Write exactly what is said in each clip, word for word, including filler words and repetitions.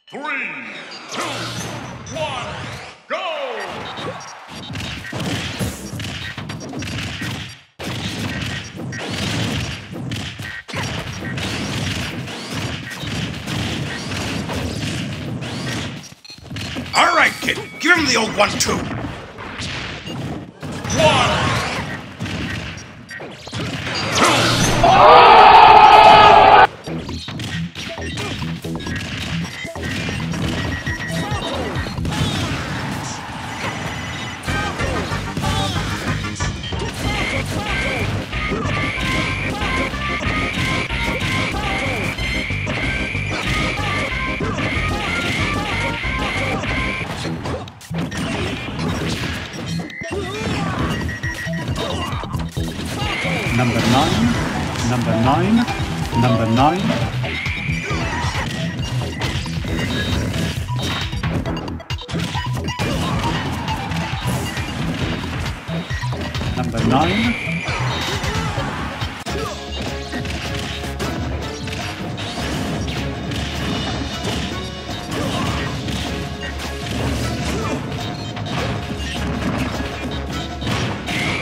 Three, two, one, go! All right, kid. Give him the old one, too. One, Number nine, number nine, number nine. Number nine.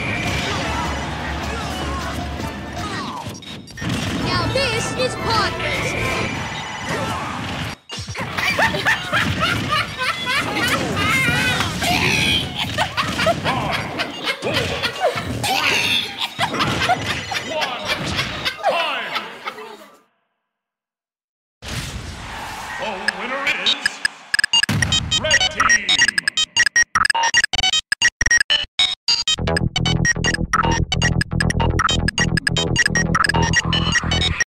Now this is pod racing.